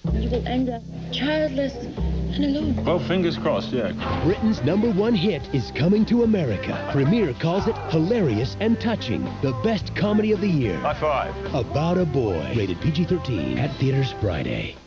You will end up childless and alone. Well, fingers crossed, yeah. Britain's #1 hit is coming to America. Premiere calls it hilarious and touching. The best comedy of the year. High five. About a boy. Rated PG-13. At theaters Friday.